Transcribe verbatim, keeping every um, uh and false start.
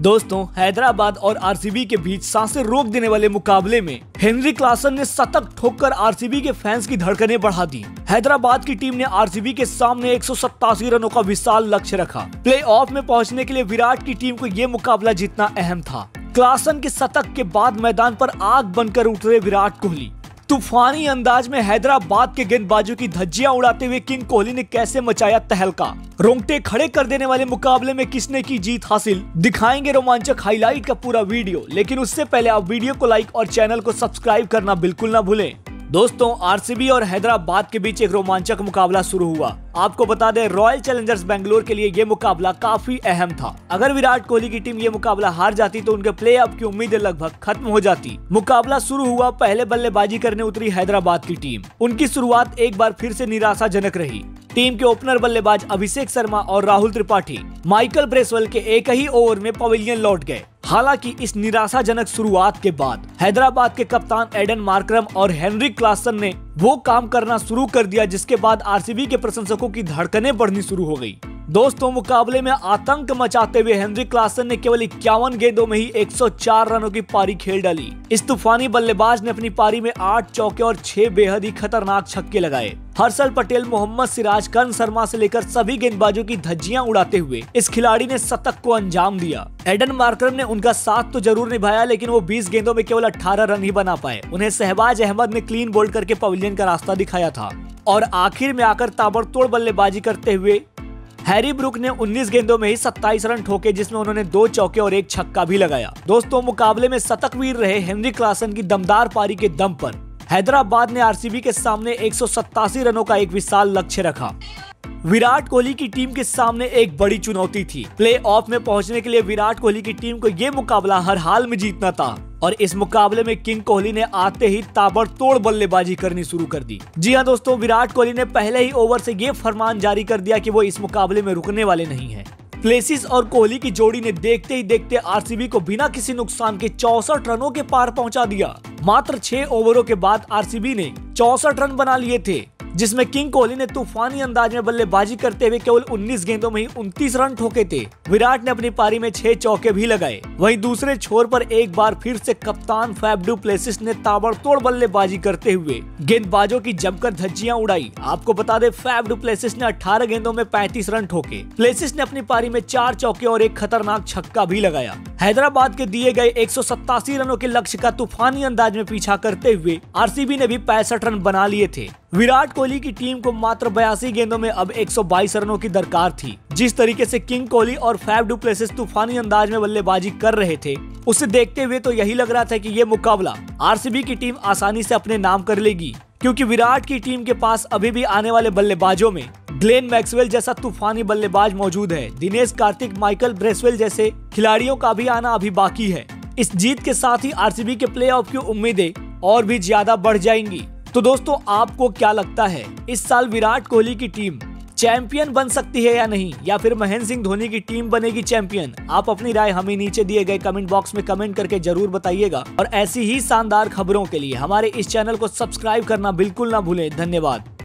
दोस्तों, हैदराबाद और आरसीबी के बीच सांसें रोक देने वाले मुकाबले में हेनरी क्लासन ने शतक ठोककर आरसीबी के फैंस की धड़कनें बढ़ा दी। हैदराबाद की टीम ने आरसीबी के सामने एक सौ सत्तासी रनों का विशाल लक्ष्य रखा। प्लेऑफ में पहुंचने के लिए विराट की टीम को ये मुकाबला जीतना अहम था। क्लासन के शतक के बाद मैदान पर आग बनकर उतरे विराट कोहली। तूफानी अंदाज में हैदराबाद के गेंदबाजों की धज्जियां उड़ाते हुए किंग कोहली ने कैसे मचाया तहलका। रोंगटे खड़े कर देने वाले मुकाबले में किसने की जीत हासिल, दिखाएंगे रोमांचक हाईलाइट का पूरा वीडियो। लेकिन उससे पहले आप वीडियो को लाइक और चैनल को सब्सक्राइब करना बिल्कुल ना भूलें। दोस्तों, आरसीबी और हैदराबाद के बीच एक रोमांचक मुकाबला शुरू हुआ। आपको बता दें, रॉयल चैलेंजर्स बेंगलोर के लिए ये मुकाबला काफी अहम था। अगर विराट कोहली की टीम ये मुकाबला हार जाती तो उनके प्लेऑफ की उम्मीदें लगभग खत्म हो जाती। मुकाबला शुरू हुआ, पहले बल्लेबाजी करने उतरी हैदराबाद की टीम। उनकी शुरुआत एक बार फिर से निराशाजनक रही। टीम के ओपनर बल्लेबाज अभिषेक शर्मा और राहुल त्रिपाठी माइकल ब्रेसवेल के एक ही ओवर में पवेलियन लौट गए। हालांकि इस निराशाजनक शुरुआत के बाद हैदराबाद के कप्तान एडन मार्करम और हेनरी क्लासन ने वो काम करना शुरू कर दिया जिसके बाद आरसीबी के प्रशंसकों की धड़कनें बढ़नी शुरू हो गई। दोस्तों, मुकाबले में आतंक मचाते हुए हेनरी क्लासन ने केवल इक्यावन गेंदों में ही एक सौ चार रनों की पारी खेल डाली। इस तूफानी बल्लेबाज ने अपनी पारी में आठ चौके और छह बेहद ही खतरनाक छक्के लगाए। हर्षल पटेल, मोहम्मद सिराज, कर्ण शर्मा से लेकर सभी गेंदबाजों की धज्जियां उड़ाते हुए इस खिलाड़ी ने शतक को अंजाम दिया। एडन मार्करम ने उनका साथ तो जरूर निभाया, लेकिन वो बीस गेंदों में केवल अठारह रन ही बना पाए। उन्हें शहबाज अहमद ने क्लीन बोल्ड करके पवेलियन का रास्ता दिखाया था और आखिर में आकर ताबड़तोड़ बल्लेबाजी करते हुए हैरी ब्रूक ने उन्नीस गेंदों में ही सत्ताईस रन ठोके, जिसमें उन्होंने दो चौके और एक छक्का भी लगाया। दोस्तों, मुकाबले में शतकवीर रहे हेनरी क्लासन की दमदार पारी के दम पर हैदराबाद ने आरसीबी के सामने एक सौ सत्तासी रनों का एक विशाल लक्ष्य रखा। विराट कोहली की टीम के सामने एक बड़ी चुनौती थी। प्लेऑफ में पहुंचने के लिए विराट कोहली की टीम को यह मुकाबला हर हाल में जीतना था और इस मुकाबले में किंग कोहली ने आते ही ताबड़तोड़ बल्लेबाजी करनी शुरू कर दी। जी हां दोस्तों, विराट कोहली ने पहले ही ओवर से ये फरमान जारी कर दिया कि वो इस मुकाबले में रुकने वाले नहीं हैं। प्लेसिस और कोहली की जोड़ी ने देखते ही देखते आरसीबी को बिना किसी नुकसान के चौसठ रनों के पार पहुंचा दिया। मात्र छह ओवरों के बाद आरसीबी ने चौसठ रन बना लिए थे, जिसमें किंग कोहली ने तूफानी अंदाज में बल्लेबाजी करते हुए केवल उन्नीस गेंदों में ही उनतीस रन ठोके थे। विराट ने अपनी पारी में छह चौके भी लगाए। वहीं दूसरे छोर पर एक बार फिर से कप्तान फैफ डू प्लेसिस ने ताबड़तोड़ बल्लेबाजी करते हुए गेंदबाजों की जमकर धज्जियां उड़ाई। आपको बता दें, फैफ डू प्लेसिस ने अठारह गेंदों में पैंतीस रन ठोके। प्लेसिस ने अपनी पारी में चार चौके और एक खतरनाक छक्का भी लगाया। हैदराबाद के दिए गए एक सौ सत्तासी रनों के लक्ष्य का तूफानी अंदाज में पीछा करते हुए आरसीबी ने भी पैंसठ रन बना लिए थे। विराट कोहली की टीम को मात्र बयासी गेंदों में अब एक सौ बाईस रनों की दरकार थी। जिस तरीके से किंग कोहली और फैफ डू प्लेसिस तूफानी अंदाज में बल्लेबाजी कर रहे थे, उसे देखते हुए तो यही लग रहा था कि ये मुकाबला आरसीबी की टीम आसानी से अपने नाम कर लेगी, क्योंकि विराट की टीम के पास अभी भी आने वाले बल्लेबाजों में ग्लेन मैक्सवेल जैसा तूफानी बल्लेबाज मौजूद है। दिनेश कार्तिक, माइकल ब्रेसवेल जैसे खिलाड़ियों का भी आना अभी बाकी है। इस जीत के साथ ही आरसीबी के प्लेऑफ की उम्मीदें और भी ज्यादा बढ़ जाएंगी। तो दोस्तों, आपको क्या लगता है, इस साल विराट कोहली की टीम चैंपियन बन सकती है या नहीं, या फिर महेंद्र सिंह धोनी की टीम बनेगी चैंपियन? आप अपनी राय हमें नीचे दिए गए कमेंट बॉक्स में कमेंट करके जरूर बताइएगा और ऐसी ही शानदार खबरों के लिए हमारे इस चैनल को सब्सक्राइब करना बिल्कुल ना भूलें। धन्यवाद।